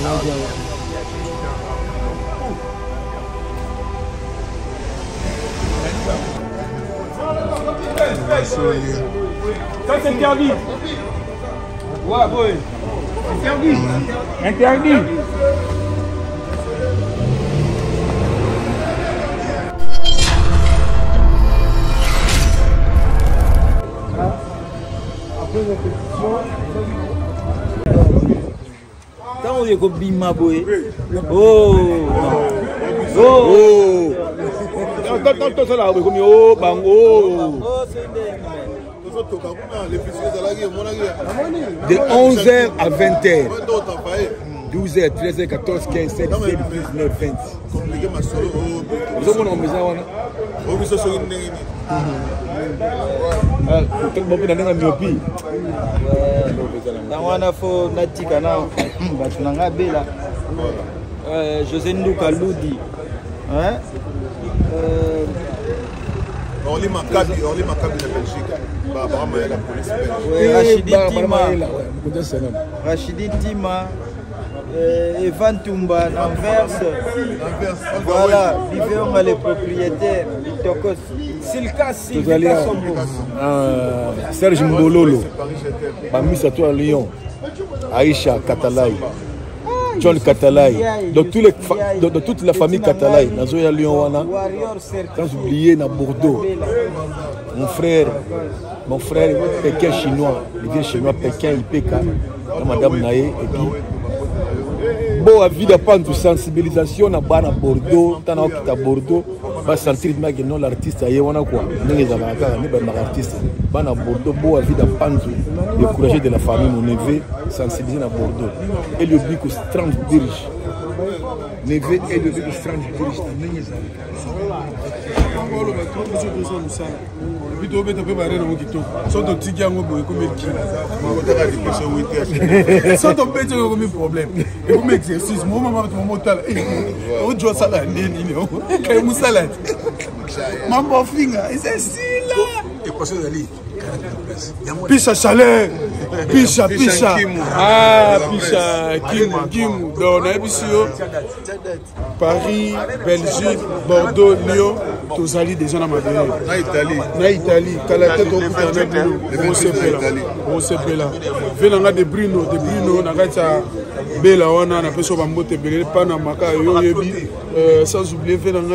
Ça c'est interdit. Ouais, boy. Interdit. Interdit. Quand on est comme Bima Boy. Oh. Oh. Tant ça là, comme oh, bango. De 11h à 20h. 12h, 13h, 14h, 15h, 16h, 17h, 19h, 20h. Vous avez mon maison là? José Ndouka Loudi. On lit Maccabi de Belgique. La police. Rachidi Tima. Evan Toumba, Anvers. Voilà, vivons les propriétaires. Silka Serge Mbololo. Bamisa toi à Lyon. Aïcha Katalay. John Katalay. De toute la famille Katalay. Nazoya Lyon Wana. Sans oublier na Bordeaux. Mon frère Pékin chinois. Il vient chinois Pékin, IPK. Madame Naé. Et puis. Bon, à vie de sensibilisation na bana Bordeaux, tana okita Bordeaux, va sentir que non l'artiste aye wana quoi. Ndenge za baka ni ba artiste. Bana Bordeaux, bon à vie de décourager de la famille mon neveu, sensibiliser na Bordeaux. Et le but que strange dirige. Neveu et le but que strange dirige ndenge za. Picha chaleur, picha. Ah, picha, Kim, Paris, Belgique, Bordeaux, Lyon, tous allés déjà dans ma vie. Na Italie, on se fait là. Venanga de Bruno, Nagacha, Bella, on a fait son bambote, Panamaka, sans oublier Venanga,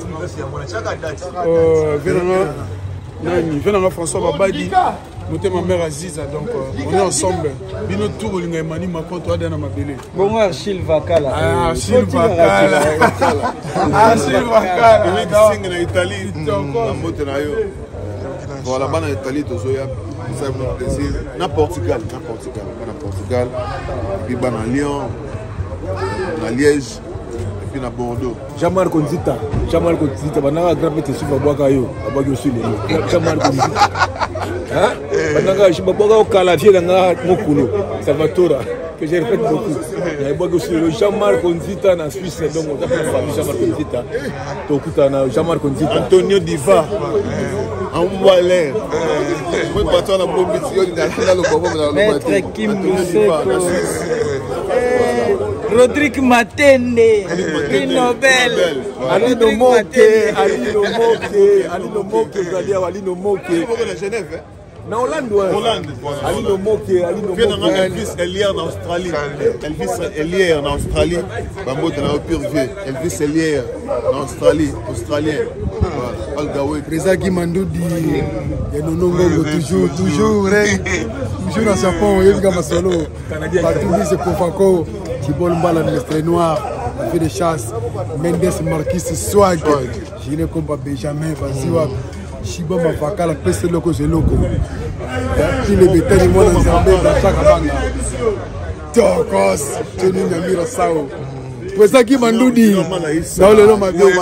Venanga François Babadi. Ma mère Aziza, donc on est ensemble. Bino tour l'ingémani ma compte toi dans ma belle. Bon Achille Vakala. Achille Vakala. Achille Vakala. Il est en Italie. Voilà, en Italie, ça me plaisir. Na Portugal. Puis à Lyon, à Liège. Et puis à Bordeaux. Jean-Marc Nzita, bananga grand petit sur Boakayo, Abagyo sur les. Jean-Marc Nzita. Hein? Bananga je me boga au calavier dans Mokulo, Salvatore, que j'ai répété beaucoup. Abagyo sur le Jean-Marc Nzita en Suisse, donc on appelle famille Jean-Marc Nzita. Tokuta na Jean-Marc Nzita. Antonio Diva. En Walais. Moi patron na Bombitio dans le Bobo. Maître Kim Museko. Rodrigue Matende, prix Nobel. Ali no moke. Na Hollande, Ali no moke. Elvis Elier en Australie. Elvis Elier en Australie. Australien. Président Guimandoudi, toujours dans Japon, il y a un solo. Partout c'est Kofako, Tibol Mbala, le noir, la fille de chasse, Mendes Marquis, Swag, je ne comprends pas Benjamin, Basiwa, Shiba Mafaka, la peste loco, c'est loco. Qui le bétail du monde en Zambie, dans chaque banga. Tokos, Tony Namira Sao. Président Guimandoudi, dans le nom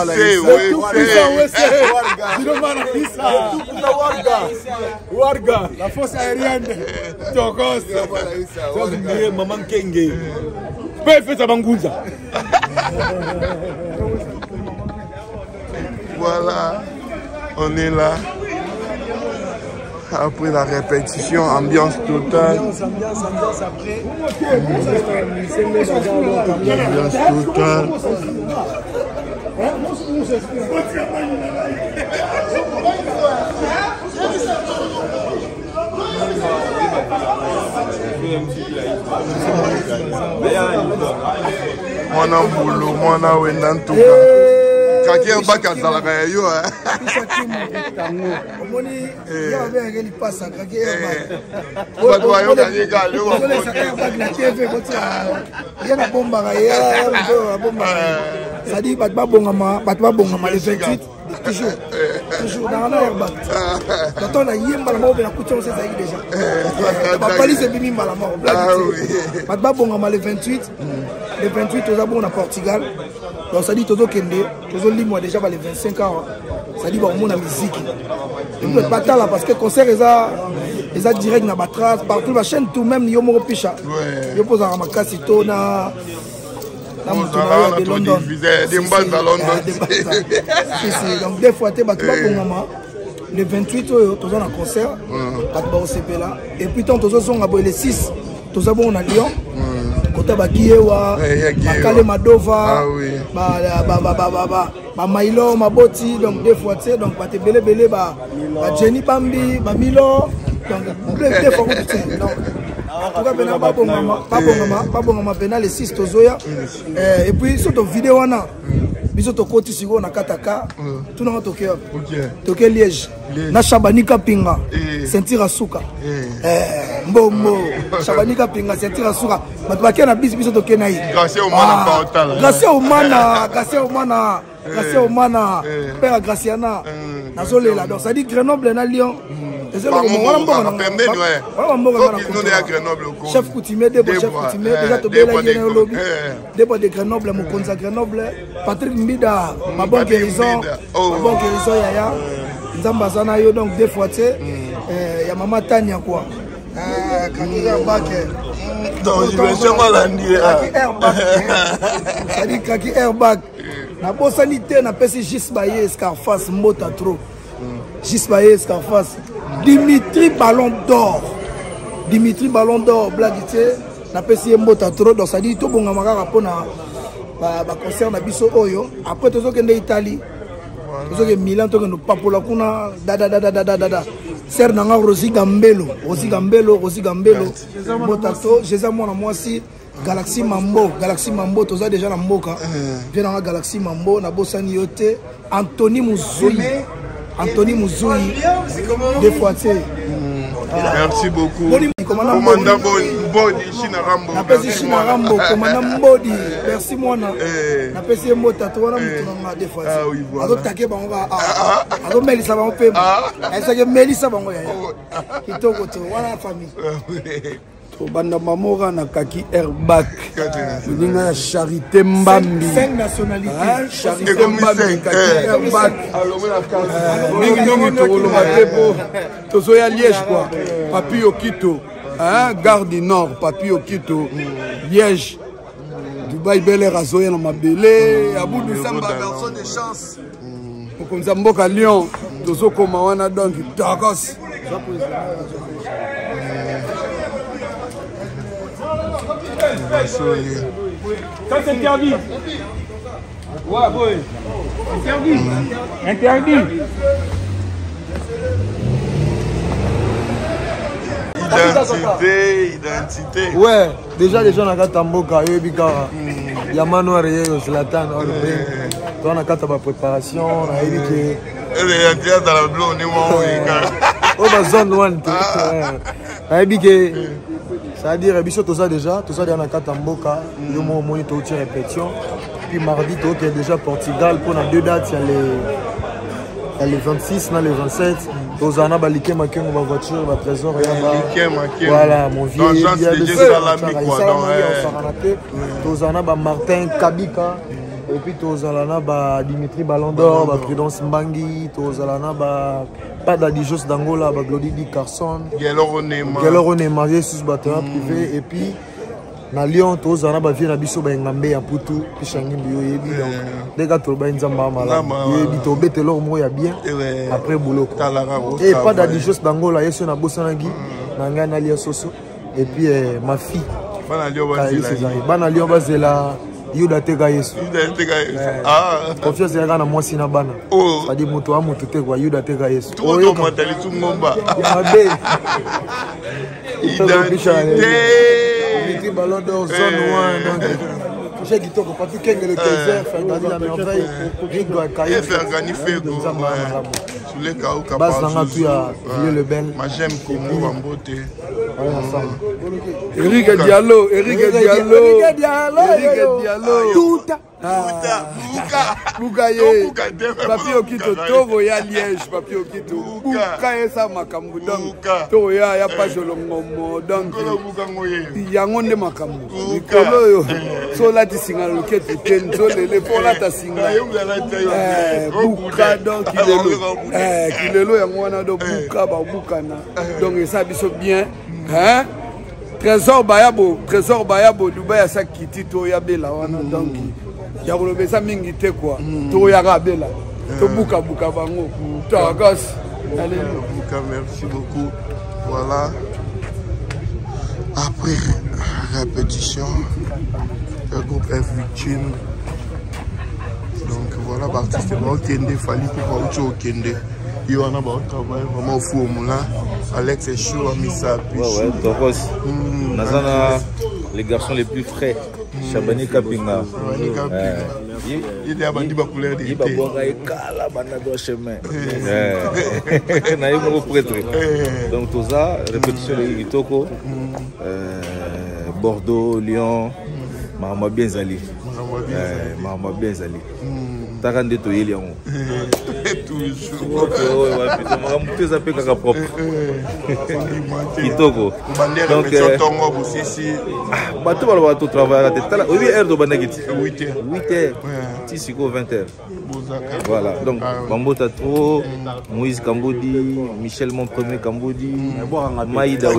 Warga, la force aérienne, Tokos, Maman Kenge. Peut faire ça Bangunza. Voilà, on est là. Après la répétition, ambiance totale. Ambiance après. Ambiance totale. Mwana mbulu, mwana wenda ntuka. Kaki Airbag azalaka ya yo. Omoni ya benge li pasa kaki Airbag. Bato bayo kaki kali yo. Sole sa Airbag na TV koti ya na bomba ka ya bomba. Sadi bat ba bongama le 28 toujours dans la Airbag. Quand on a yemba la mort na couture c'est ça déjà. Ba pali c'est bimi mala mort. Bat ba bongama le 28. Le 28 aux abons à Portugal. Donc ça dit todo kende, todo li moi déjà les 25 ans. Ça dit bon mon musique. Je ne peux pas là parce que concert les a direct na batras partout la chaîne tout même yo mo picha. Yo pose à makasito na de London. Donc des fois tu vas pour le 28 tu as un concert à OCP là et puis tant tous sont les 6 tous on a Lyon. Kota Bakiewa, Bakale Madova, Mailo, Maboti, donc des fois, tu sais, donc Bate Bele Bele, Jenny Bambi, Milo, donc des fois, tu sais, donc. En tout cas, pas bon, les 6 Tozoya, et puis surtout vidéo, on a. Bisoto koti sigo na kataka tout na Tokyo Tokyo Liège na Shabanika Pinga sentir asuka mbombo Shabanika Pinga sentir asuka batubaki na bisoto kenai grâce au mana baotala grâce au mana père Graciana nazolela donc ça dit Grenoble na Lyon chef coutumier chef coutumier déjà tobela yene lobby débat de Grenoble mon konza Grenoble Patrick Mbida ma bonne guérison yaya nzamba sana yo donc des fois tu ya mama Tania quoi kaki Airbag donc je vais jamais l'andier ça dit kaki Airbag na bosanité na pesi Gisbaye Scarface Mota trop Gisbaye Scarface Dimitri Ballon d'Or blague tu na pesi Mota trop donc ça dit to bonga makaka pona ba concert na biso oyo après tozo kende Italie tozo ke Milan to kende papola kuna da ser nanga Rosi Gambelo Mota to Jésus mona mwasi Galaxy Mambo toza déjà na mboka vient dans Galaxy Mambo na bosani yote Anthony Muzui des fois tu sais merci beaucoup commandant Mbodi China Rambo commandant Mbodi merci mwana na pesi Mota to wana mutunanga des fois azo take bango azo melisa bango pe esa ke melisa bango ya kitoko to wana famille banda mamora na kaki Airbag ninga ya Charité Mbambi 5 nationalités Charité Mbambi kaki Airbag mingi to loma tepo tozo ya Liège quoi Papi Okito Gare du Nord Papi Okito Liège Dubaï Bel Air azoya na mabele Abou Samba garçon de chance okonza mboka Lyon tozo koma wana donc takos ça c'est interdit. Ouais, boy. Interdit. Identité. Ouais, déjà les gens na Katamboka, Yebikara. Yamano Areyo, Zlatan, on a kata préparation, on a évité. Et les dans la blonde, on va zone 1. Évité. C'est-à-dire, Bichot, tout ça déjà, dans la Katamboka, le moment où on a répétition. Puis mardi, tu es déjà Portugal pour les 2 dates, il y a les 26, les 27. Tu as un baliké, ma voiture, ma trésor, voilà, mon vieux. Tu as Martin Kabika. Et puis tu as Dimitri Ballon d'Or, Prudence Mbangi, tu as pas d'Adijos d'Angola, Glody Di Carson, Geloro Nema, Jesus Batteur privé, et puis na Lyon tozana ba vie na biso ba ngambe ya putu pishangi mbiyo yebi donc dès que toba nzamba mala yebi to betelo mo ya bien après boulot et pas d'additions d'angola yeso na bosanagi na ngana lia soso et puis ma fille bana Lyon bazela Yuda teka Yesu. Confiance ya na mwasi na bana. Sadi mutu wa mutu tekwa Yuda teka Yesu. Oyo mentalité ngomba. Mabe. Identité ballon d'or zone 1 donc j'ai dit que pas tout kenge le Kaiser fait la merveille. Rigo Kaye faire gagnifier go. Sur les cas où capable. Bas nanga tu ya le bel. Ma j'aime Congo en beauté. Eric Diallo. Tout. Bukaye. Papi okito tovo ya Liège, papi okito. Bukaye sa makambu donc. To ya pas jolongomo donc. Yango nde makambu. Nikolo yo. So la tisinga loketo tenzo lele pour la tasinga. Buka donc kilelo yango wana do buka ba bukana. Donc ça biso bien. Hein? Trésor Bayabo, Dubaï a sa kiti to ya bela wana donc ya kolobe sa mingi te quoi to ya ka bela to buka bango to agas allez buka merci beaucoup voilà après répétition le groupe F victime donc voilà l'artiste va Kende Fali pour autre Kende il y a un travail vraiment fou au moulin. Alex est chaud à Misapi. Ouais, Toros. Nazana, les garçons les plus frais. Chabani Kapinga. Il est à Bandi Bakoulé. Il va boire avec Kala, Banado chemin. Naïm au prêtre. Donc tout ça, répétition de Itoko, Bordeaux, Lyon, Mahama Benzali. Mahama Benzali. Tarande to yeli yango. Toujours. Propre. Kitoko. Donc bato balo to travail à tala 8 heures de banagiti. 8 heures. Tisiko 20 heures. Voilà. Donc Bambota trop, Moïse Kambodi, Michel mon premier Kambodi, Maïda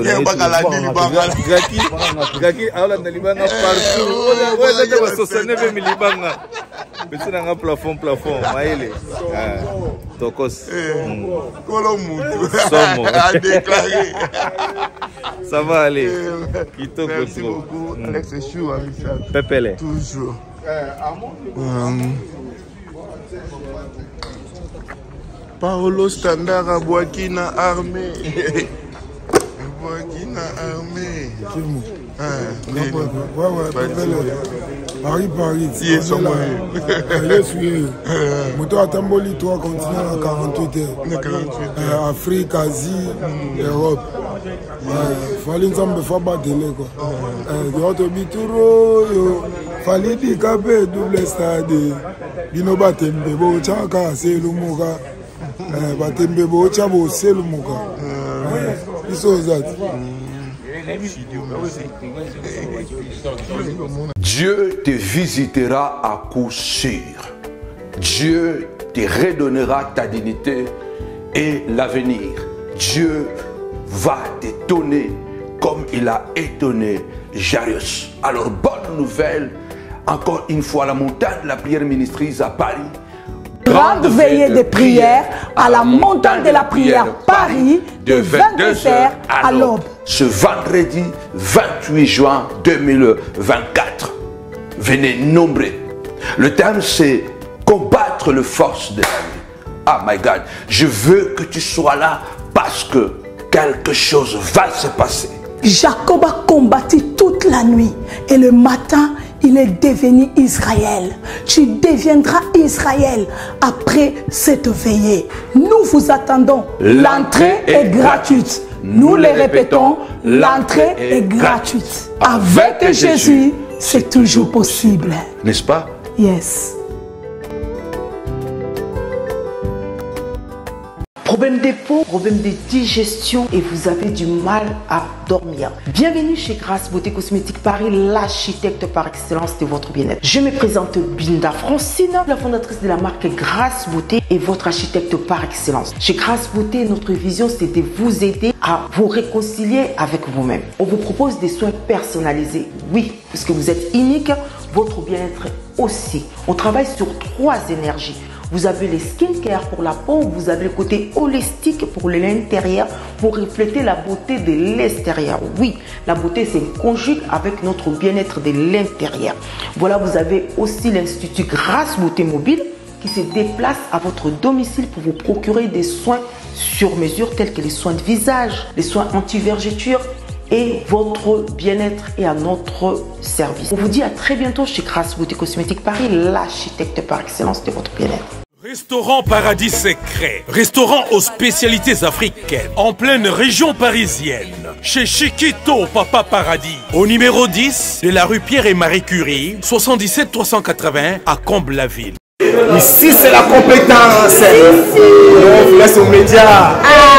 Gaki ala na libanga partout. Ouais, ça 69 milibanga. Petit dans un plafond, maïle. Tokos. Somo. A déclaré. Ça va aller. Merci beaucoup. Alex est chaud, Pépele. Toujours. Paolo Standard à Boakina Armée. Boakina Armée. Paris. Moto Atamboli 3 continents à 48 heures. Afrique, Asie, Europe. Fallait nous faire battre quoi. D'autres bituro, fallait dire qu'après double stade. Bino batembe bo chaka c'est le moka. Batembe bo chabo c'est le moka. Dieu te visitera à coup sûr. Dieu te redonnera ta dignité et l'avenir. Dieu va t'étonner comme il a étonné Jairus. Alors, bonne nouvelle, encore une fois, la montagne de la prière ministrise à Paris. Grande veillée de prière à la montagne de la prière Paris de 22h à l'aube. Ce vendredi 28 juin 2024. Venez nombreux. Le thème c'est combattre les forces de la vie. Ah my God, je veux que tu sois là parce que quelque chose va se passer. Jacob a combattu toute la nuit et le matin, il est devenu Israël. Tu deviendras Israël après cette veillée. Nous vous attendons. L'entrée est gratuite. Nous le répétons, l'entrée est gratuite. Avec Jésus, c'est toujours possible. N'est-ce pas? Yes. Problème Problème de peau, problème de digestion et vous avez du mal à dormir. Bienvenue chez Grâce Beauté Cosmétique Paris, l'architecte par excellence de votre bien-être. Je me présente Binda Francine, la fondatrice de la marque Grâce Beauté et votre architecte par excellence. Chez Grâce Beauté, notre vision c'est de vous aider à vous réconcilier avec vous-même. On vous propose des soins personnalisés, oui, parce que vous êtes unique, votre bien-être aussi. On travaille sur 3 énergies. Vous avez les skincare pour la peau, vous avez le côté holistique pour l'intérieur, pour refléter la beauté de l'extérieur. Oui, la beauté c'est conjugue avec notre bien-être de l'intérieur. Voilà, vous avez aussi l'Institut Grâce Beauté Mobile qui se déplace à votre domicile pour vous procurer des soins sur mesure tels que les soins de visage, les soins anti-vergeture et votre bien-être est à notre service. On vous dit à très bientôt chez Grâce Beauté Cosmétique Paris, l'architecte par excellence de votre bien-être. Restaurant Paradis Secret, restaurant aux spécialités africaines, en pleine région parisienne, chez Chiquito Papa Paradis, au numéro 10 de la rue Pierre et Marie Curie, 77 380 à Comble-la-Ville. Ici c'est la compétence. On vous laisse aux médias.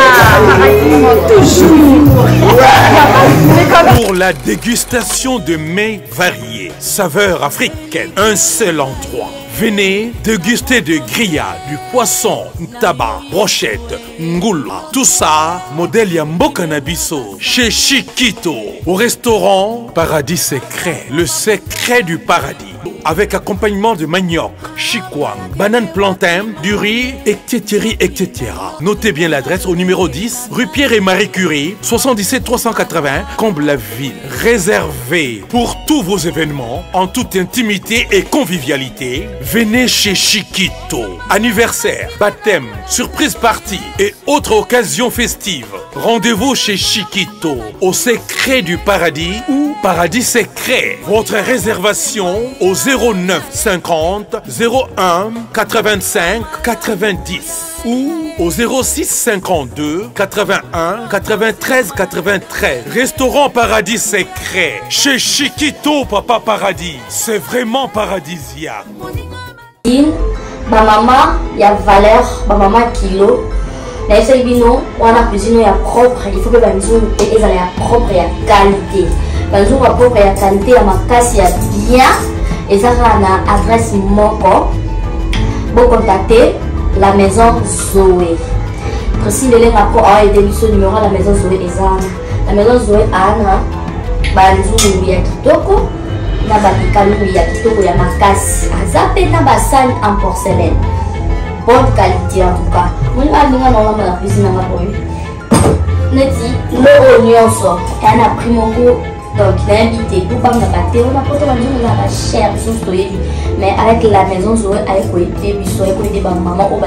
Toujours. Pour la dégustation de mets variés, saveurs africaines, un seul endroit. Venez déguster de grillades, du poisson, tabac, brochette, ngoula. Tout ça, modèle Yamboka Nabiso, chez Chiquito, au restaurant Paradis Secret, le secret du paradis. Avec accompagnement de manioc, chikwang, banane plantain, du riz, etc. Notez bien l'adresse au numéro 10, rue Pierre et Marie Curie, 77 380, Comble-la-Ville. Réservé pour tous vos événements, en toute intimité et convivialité. Venez chez Chiquito. Anniversaire, baptême, surprise party et autres occasions festives. Rendez-vous chez Chiquito, au secret du paradis ou Paradis Secret. Votre réservation au 09 50 01 85 90 ou au 06 52 81 93 93. Restaurant Paradis Secret chez Chiquito Papa Paradis. C'est vraiment paradisiaque. Ma maman, il y a valeur, ma maman kilo. Mais c'est bino, on a cuisine ya propre, il faut que la maison est propre et à qualité. La maison propre et à qualité, la macasse ya bien. Et ça a une adresse moko. Vous contactez la maison Zoé. Précis de l'encore a été mis numéro la maison Zoé et ça. La maison Zoé a un banzu ya kitoko. Na bakikalu ya kitoko ya makasi. Azape na basani en porcelaine. Bonne qualité en tout cas. Moi, je vais vous la cuisine à ma pomme. Neti, le oignon sort. Et on a pris mon goût. Donc, il a invité. Tout comme la pâté, on a porté la maison, on a la chair, mais avec la maison, on a écouté, on a maman, on a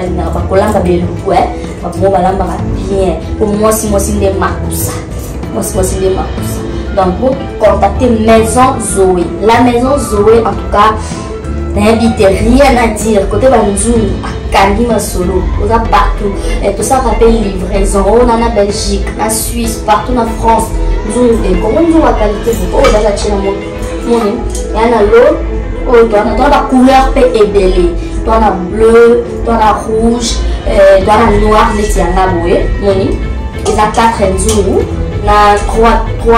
bien. Pour moi, si moi, c'est des marques. Moi, c'est des marques. Donc, vous contactez Maison Zoé. La Maison Zoé, en tout cas, n'invitez rien à dire. Côté Banzoum, à Kanima Solo, on a partout. Et tout ça rappelle livraison. On en a Belgique, en Suisse, partout en France. Comment nous avons la qualité de l'eau dans la Chine. Il y a l'eau, dans la couleur ébélée. Dans la bleu, dans la rouge, dans la noire, les tiens là, il y a 4 enzous. Il y a 3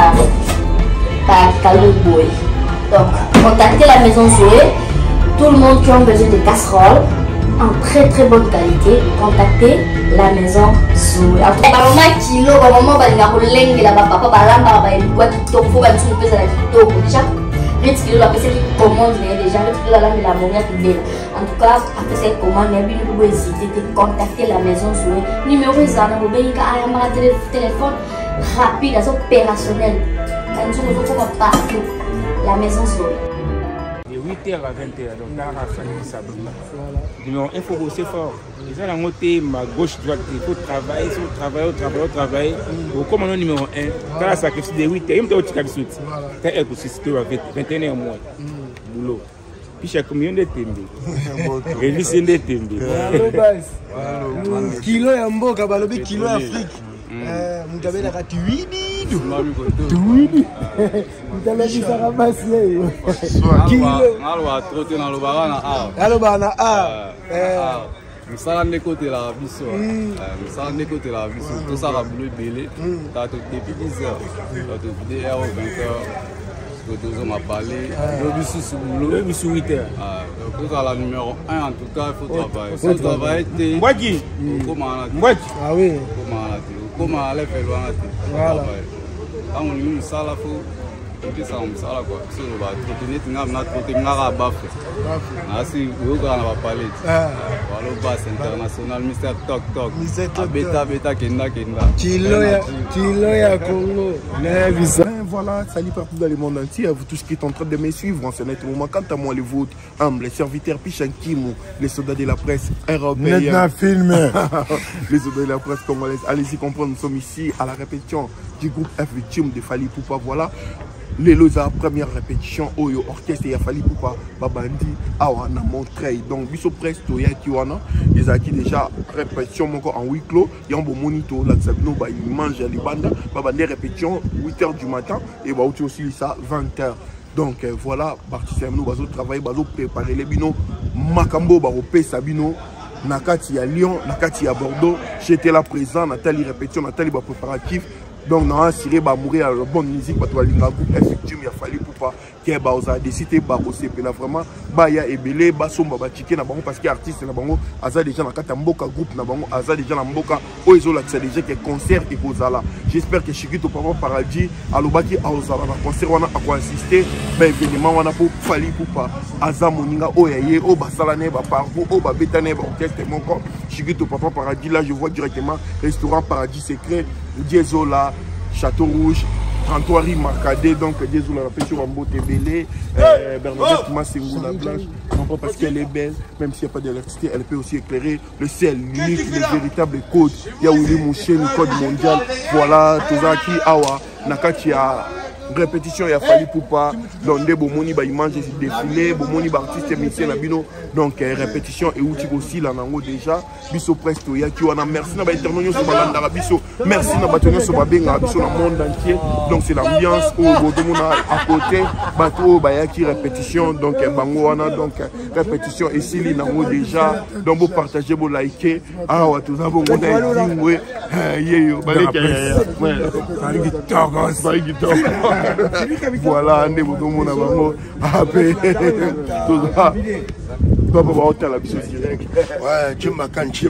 caloboués. Donc, contactez la maison Zoé. Tout le monde qui a besoin de casseroles en très bonne qualité, contactez la maison Zoé. Maman kilo, maman balinga kolenge la papa balamba ba elwa kitoko fo ba tsu pesa la kitoko déjà. Vite kilo la pesa qui commande déjà, vite kilo la la monia kibela. En tout cas, après cette commande, il y a une bonne hésiter de contacter la maison Zoé. Numéro zana bo benga ayama téléphone rapide, opérationnel. Quand tu nous faut partout. La maison Zoé. De 8h à 20h, donc dans la famille Sabrina. Il faut bosser fort. Ils ont la montée, ma gauche-droite, il faut travailler, il faut travailler. Comme on est numéro 1, dans la sacrifice de 8h, il me dit que tu as un écosystème avec 21 mois. Boulot. Puis chaque million de tembe. Réviser des tembe. Kilo ya mboka, balobi kilo Afrique. Mugabe la kati widi. Tuidi. Mtalaki saramasi yeye. Kilo. Alwa trote na lobara na a. Alobana a. mosala nde kotela biso mosala nde kotela biso tosala bulo ebele tato depuis 10 heures tato 2 heures ou 20 heures tozonga pale lobi susu bulo lobi su 8 heures tozala numéro 1 en tout cas il faut travailler faut travailler te mbwaki okomana te mbwaki ah oui okomana te okoma level wana te voilà ntango olingi mosala fo opesaka mosala kua biso loba trote neti nga na trote ngaka bafe nasi oyokaka na bapale ti walo bas international mister tok tok abeta kenda kilo ya Congo voilà, salut partout dans le monde entier, à vous tous qui êtes en train de me suivre en ce net moment. Quant à moi, les vôtres, les serviteurs Pichankimou, les soldats de la presse européens, les soldats de la presse congolaise, allez-y comprendre, nous sommes ici à la répétition du groupe F Victim de Fali Poupa. Voilà, les loza première répétition, Oyo orchestre et Fali Poupa, Babandi, Awana, Montreuil. Donc, Bisso Presse, Toya Kiwana, ils ont acquis déjà répétition en huis clos. Il y a un bon monito, là, ils mangent les bandes, Babandi répétition 8h du matin et bah aussi ça 20h. Donc voilà, participants nous bazo travailler, bazo préparer les binos, Makambo Baropé Sabino, Nakati à Lyon, Nakati à Bordeaux, j'étais là présent, Nathalie répétition, Nathalie ba préparatif. Donc, nous avons assuré de la bonne musique, parce que nous avons effectivement fallu pour pas que nous avons décidé de faire vraiment Baya et Belé, Basomba, Bachike, parce que les artistes, nous avons déjà dans Mboka groupe, nous avons déjà dans Mboka, où ils ont déjà des concerts et Kozala. J'espère que Chikito Papa Paradis, Alobaki, Aozala, dans concert, on a assisté, événement, on a pour Fali pour pas, Aza Moninga, Oyaye, Oba Salane, Parcours, Oba Betane, Orchestre, mon corps, Chikito Papa Paradis, là je vois directement restaurant Paradis Secret, Diesola, Château Rouge, 33 rue Marcadet, donc Diesola, la pêche Wambo Tébélé, Bernadette Massengou, la blanche, non pas parce qu'elle est belle, même s'il n'y a pas d'électricité, elle peut aussi éclairer le ciel, l'unique, le véritable code. Il y a Willy Mouché, le code mondial, voilà, Tozaki, Awa, Nakati a répétition, il a fallu pour pas, donc des bomoni, ils mangent des défilés, bomoni, artistes, métiers, nabino, donc répétition et outil aussi, là, nango déjà, biso presto, il y a qui on a merci, na ba intervention sur Balandara, biso, merci, na ba tenir sur Babenga, biso, dans le monde entier, donc c'est l'ambiance, au Bodomona, à côté, bateau, bah, il y a qui répétition, donc bangoana, donc répétition, et si, nango déjà, donc vous partagez, vous likez, ah, ouais, tout ça, bon, on a dit, ouais, yeah, voilà, on est au monde à Bango. Ouais, tu m'as canché,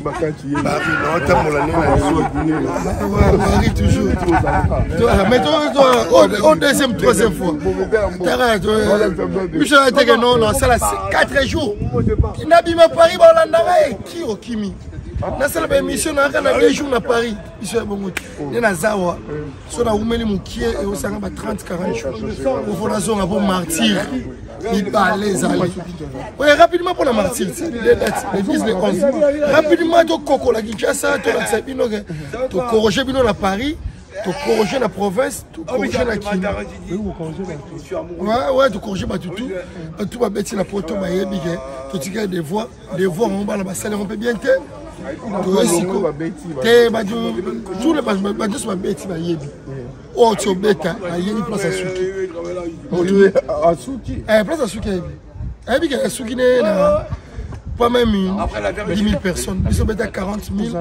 Marie toujours. Mais toi, deuxième, troisième fois. Michel a été que non, c'est la 4 jours. Il n'a pas Paris, qui au Kimi. Dans la émission, on a 2 jours à Paris. Il y a Zawa. Si on a ouvert mon pied et on s'en va 30-40 jours. On va faire un bon martyr. Il va les aller. Oui, rapidement pour la martyr. Les 10, les 11. Rapidement, tu as Coco, la Kinshasa, tu as corrigé à Paris. Tu corriges la province, tu corriges la Kine. Ouais, tu corriges tout. Tu vas mettre la photo, tu tires des voix, on va la salle, on peut bien te. Tous les bâtiments sont bêtis. Oh, tu es bête, il y a une place à Souki. Place à Souki. Il y a Souki, pas même 10 000 personnes. Ils sont bêtes à 40 000.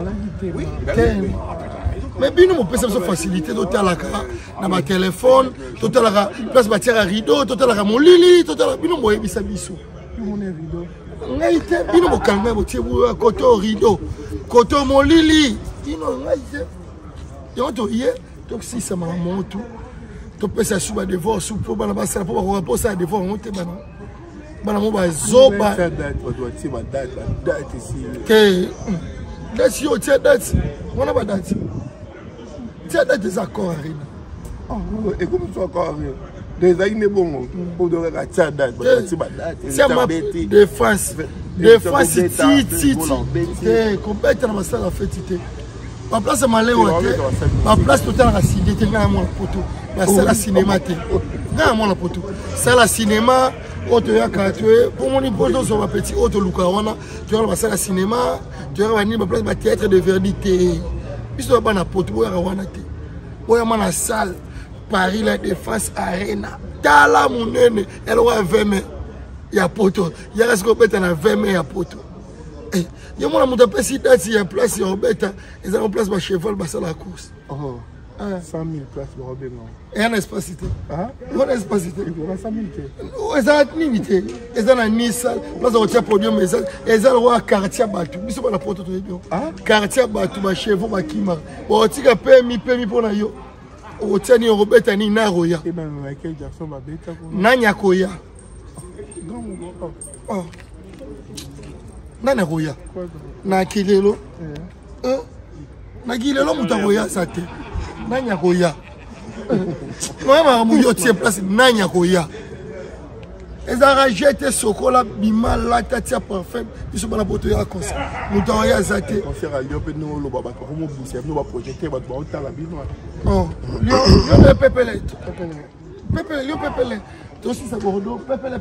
Mais bien, on peut se faciliter. Total à ma téléphone, total à place bâtir à rideau, total à mon lili, total à bien, on voit ça biso. On a été bien, on calme, on tient côté au rideau, côté mon lili. On a été. Et on te y est. Donc si ça m'a monté, tu peux ça sous des voix, sous pour la basse, pour rapport ça des voix, on te banane. Banane, on zoba. Date ici. Date, yo, tiens date. On a pas date. Tiens date des accords, Arina. Et comme tu as encore des années bon, pour de la date. C'est ma défense. Défense, titi. Combien tu as ma salle à fêter? Ma place est malée, ma place totale à ciné, tu as mon poteau. La salle à cinéma, tu as mon poteau. Salle à cinéma, auto yakatwe, pour mon hypose sur ma petite auto Lukawana, tu as la salle à cinéma, tu as ma place de théâtre de Verdité. Puis tu as ma poteau, tu as ma salle, Paris, la Défense Arena. Tala mon nene, elle aura 20 mai, il y a poteau. Il y a ce qu'on peut être 20 mai, il y a poteau. Il y a mon petit date, il y a place, il y a un bête, ils ont en place ma cheval, c'est la course. 100 000 places pour Robin. Et un espace cité. Un espace cité. Il y a 100 000. Ils ont limité. Ils ont un Nissan. Là, on tient podium. Ils ont un quartier Batou. Ils sont pas la porte de l'Union. Quartier Batou, ma cheval, ma kima. Bon, tu as permis pour la yo. On tient un Robert Tani Naroya. Et bien, Michael Jackson va bêta. Nanya Koya. Nanya Koya. Nakilelo. Nakilelo, Moutaroya, ça te. Nanya Koya. Moi, je suis place Nanya Koya. Ils ont jeté ce cola, bima, la tatia parfum, ils sont dans la bouteille à concert. Moutaroya, ça te. Concert à Lyon, nous, le baba, comment vous nous projeter votre bateau à la bille. Oh, Lyon, le pépélé. Lyon, pépélé. Aussi, ça Bordeaux, pépélé.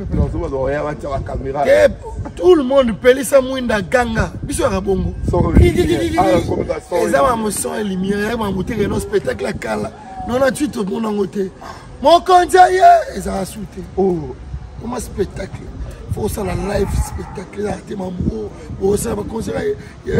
Tout le monde peut ça mouinda ganga. Bisou à Bongo. Ils ont un son et lumière, ils ont monté un spectacle à Kala. Non, on a tué tout le monde en côté. Mon candidat, ils ont assoûté. Oh, comment spectacle? Il faut ça la live spectacle. Arte Mambo. Bon, ça va conseiller. Yes.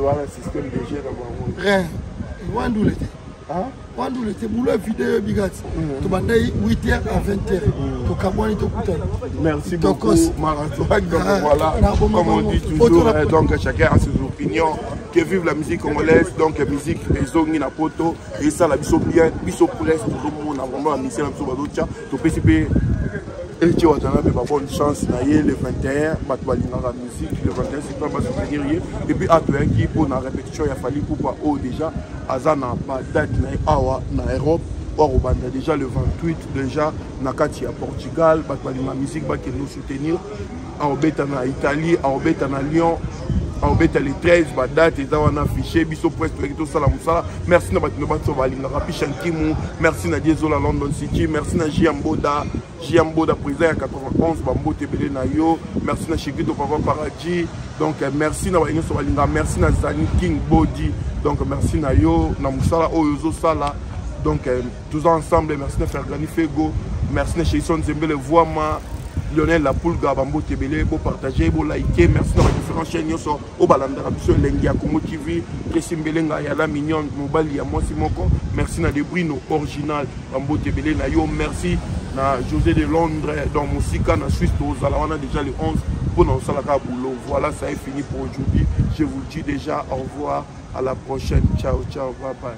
Rien. Wandou l'été. Wandou l'été. Boulot vidéo bigat. Tu vas 8h à 20h. Tu cabouani tu couteau. Merci beaucoup, Marathon. Donc voilà, comme on dit toujours, donc chacun a ses opinions. Que vive la musique congolaise, donc musique les ongis na poto et ça la biso bien, biso presse tout le monde a vraiment la mission la biso badocha. Tu peux participer. Et tu vas avoir bonne chance le 21, la musique, le 21 c'est pas mal soutenir. Et puis à toi qui pour la répétition il a fallu pour oh déjà azana pas date na awa na Europe. Or déjà le 28 déjà nakati à Portugal, la musique va nous soutenir. En bête en Italie, en bête en Lyon. En bête les 13 date et ça on a affiché biso presque tout ça la musala. Merci na batino batso balinga rapishankimu, merci na Diezola London City, merci na Jiamboda président à 91 bambo tebele na yo, merci na Chigito Papa Paradji. Donc merci na balinga so balinga, merci na Zani King Body. Donc merci na yo na musala oyozo sala. Donc tous ensemble merci na Fergani Fego, merci na Chison Zembele Voama. Lionel La Poulga, Bambo Tebele, beau partager, beau liker, merci dans les différentes chaînes, au Balandara, Lengia, Komo TV, Kessim Belenga, Yala Mignon, Mobali, Yamon Simoko, merci na Debrino, original, Bambo Tebele, Nayo, merci na José de Londres, dans Moussika, na Suisse, on a déjà les 11 pour nos salaka boulot. Voilà, ça est fini pour aujourd'hui. Je vous dis déjà au revoir, à la prochaine. Ciao, ciao, bye bye.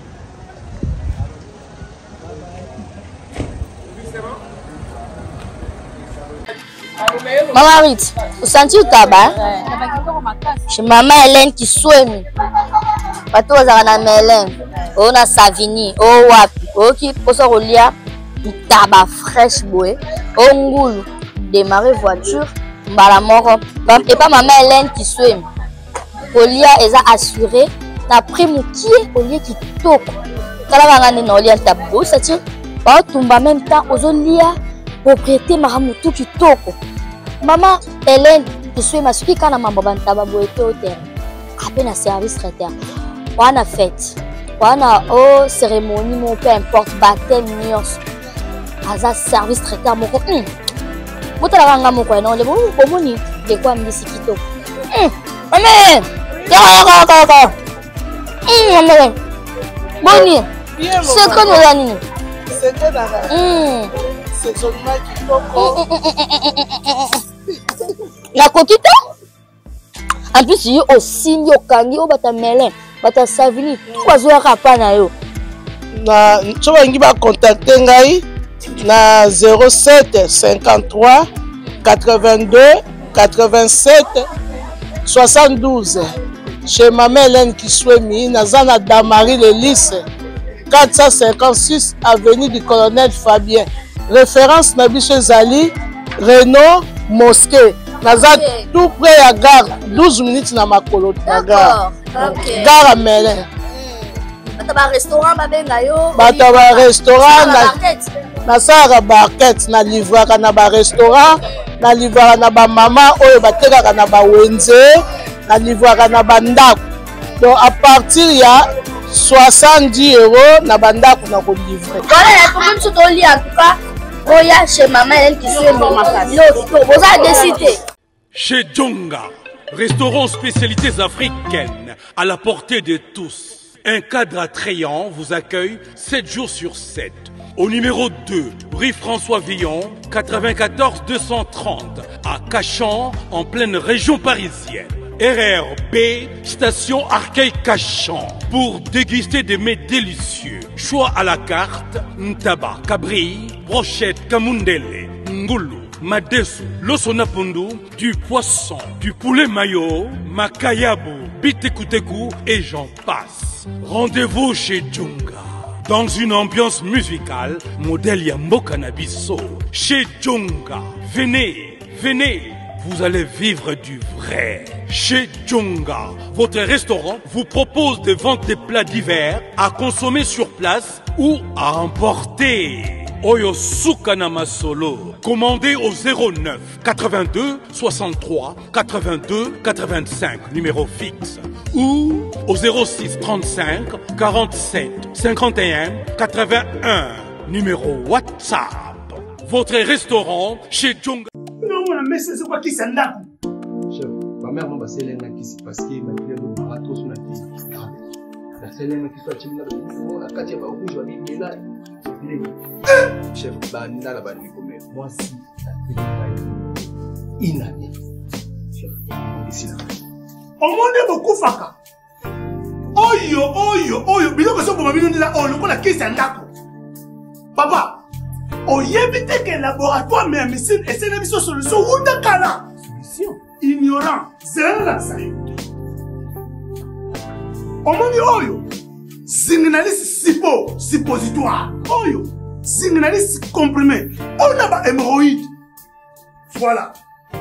Maman Rit, vous sentez le tabac? Chez maman Hélène qui souhaite. Pato Zana Hélène, on a Savini, oh wapi, oh qui pose au lia, du tabac fraîche boé, oh ngoul, démarrer voiture, balamoro, et pas maman Hélène qui souhaite. Au lia, elle a assuré, n'a pris mon pied au lieu qui toque. Quand la vangane n'a lia tabou, ça tient, pas tomber en même temps aux lia, propriété Mahamoutou qui toque. Maman Hélène, je suis ma fille quand maman bantaba boité au terre. À peine à service traiteur. On a fête. On a oh cérémonie, mon peu importe baptême nios. Asa service traiteur mon ko. Bota la ranga mon ko non le bon moni de quoi me disi kito. Amen. Ka. Amen. Boni. C'est comme la nini. C'est que là. C'est seulement qui la coquille en plus il y a aussi yo kangi o bata melin bata savini tout bazo rapa na yo na choba ngi ba contacter ngai na 07 53 82 87 72 chez maman Hélène qui souhaite na zana Damari le lycée 456 avenue du colonel Fabien. Référence Nabiche Zali, Renault, Mosquée. Nazad tout près à gare, 12 minutes na Makolo. Gare à Mélin. Bataba restaurant, Bataba restaurant, na Sara Barquette, na livraka na ba restaurant, na livraka na ba maman, oyo batekaka na ba wenze, na livraka na ba ndako. Donc à partir ya 70 € na banda kuna ko livrer. Voilà, tout le monde se donne en tout cas. Oya chez maman elle qui suit maman. Vous avez décidé. Chez Djonga, Restaurant spécialités africaines à la portée de tous. Un cadre attrayant vous accueille 7 jours sur 7. Au numéro 2, rue François Villon, 94 230, à Cachan, en pleine région parisienne. RRB, station Arcueil-Cachan, pour déguster des mets délicieux. Choix à la carte, ntaba, cabri, brochette, kamundele, ngulu, madesu, losonapundu, du poisson, du poulet mayo, makayabu, bitekuteku et j'en passe. Rendez-vous chez Djunga. Dans une ambiance musicale, modèle Yambo Cannabiso. Chez Djunga. Venez, venez, vous allez vivre du vrai. Chez Djunga, votre restaurant vous propose de vendre des plats divers à consommer sur place ou à emporter. Oyo Sukana Masolo. Commandez au 09 82 63 82 85, numéro fixe. Ou au 06 35 47 51 81, numéro WhatsApp. Votre restaurant chez Djunga. Chef, ma mère m'a passé l'un qui s'est passé, ma fille m'a raté sur la tête. La seule qui soit timide, la quatrième fois où je vais là. Chef, banda la bande comme moi si ça fait une année. Chef, on décide. Au monde beaucoup faka. Oyo, biloko so boma bino ndila olo kola kisi ndako. Papa, oyebite que laboratoire mais médecine et c'est l'émission solution ou de kala. Solution. Ignorant, c'est la salle. Omoni oyo. Signaliste sipo, suppositoire. Oyo. Signaliste comprimé. On a ba hémorroïde. Voilà.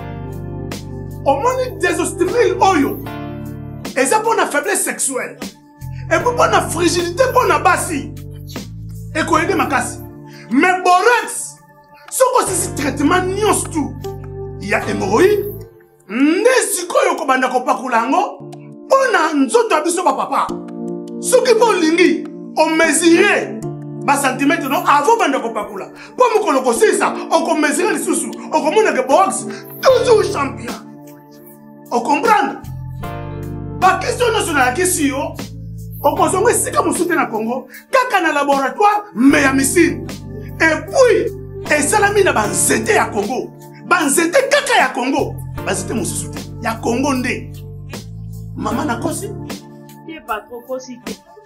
Omoni désostérile oyo. Et ça pour la faiblesse sexuelle. Et pour la fragilité pour la bassi. Et quoi aider ma casse. Mais borax. Ce que c'est traitement nions tout. Il y a hémorroïde. Nesiko yoko banda ko pakulango. On a nzoto abiso ba papa. Ce qui pour lingi. On mesurait. Ba centimètre non avant banda ko pakula. Pour me koloko ça. On ko mesurer les sous. On commande que borax. Toujours champion. On comprend? La question nationale, la question, on consomme ici comme soutien na Congo, kaka na laboratoire, mais à missile. Et puis, et ça la mine banzete à Congo. Banzete kaka ya Congo. Banzete mon soutien. Ya Congo ndé. Maman na kosi? Il n'est pas trop kosi.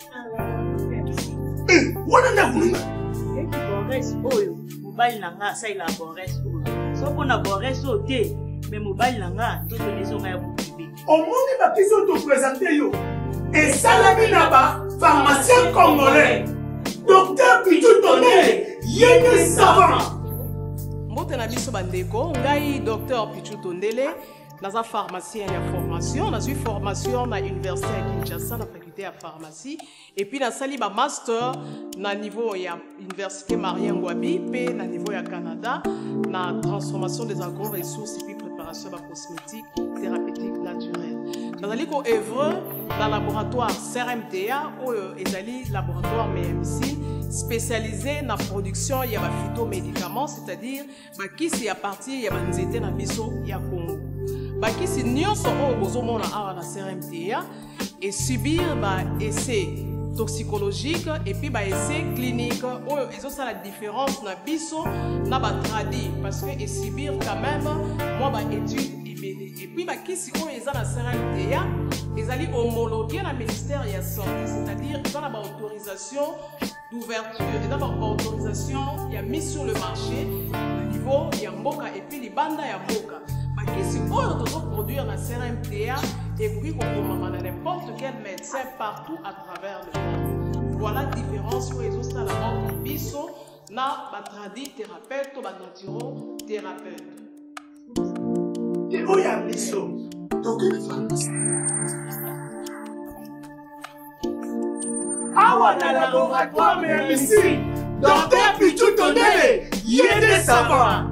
Eh, wana na kununga. Et qui borès oyo, mobile nanga, ça il a borès oyo. So qu'on a borès oyo, mais mobile nanga, tout le maison a au monde qui sont te présenter yo. Et ça la minaba, pharmacien congolais. Docteur Pichou Tondele, yéne savant. Mbote na biso bandeko, ngai docteur Pichou Tondele, naza pharmacien ya formation, na suis formation na université à Kinshasa na faculté ya pharmacie et puis na sali ba master na niveau ya université Marien Ngouabi pe na niveau ya Canada na transformation des agro-ressources et puis préparation de cosmétiques thérapeutiques naturelles. Nous allons œuvrer dans le laboratoire CRMTA ou le laboratoire MMC spécialisé dans la production de phytomédicaments, c'est-à-dire qui c'est à partir de nzete na biso ya Congo. Qui c'est nyonso o bozomona awa na CRMTA et subir essai toxicologique et puis essai clinique où ils ont la différence na biso na ba tradi parce que et subir quand même moi étude et puis qui si on est à la CRMTA ils allaient homologuer la ministère de la santé, c'est-à-dire ils ont la autorisation d'ouverture, ils ont la autorisation il y a mis sur le marché le niveau il y a mboka et puis les bandes il y a mboka qui si on doit produire la CRMTA et puis qu'on n'importe quel médecin partout à travers le monde. Voilà la différence où ils ont la mort biso na batradi thérapeute ou naturothérapeute. Et où y a biso? Donc awa na laboratoire mais ici, docteur Pichou Tondele, yéne savant.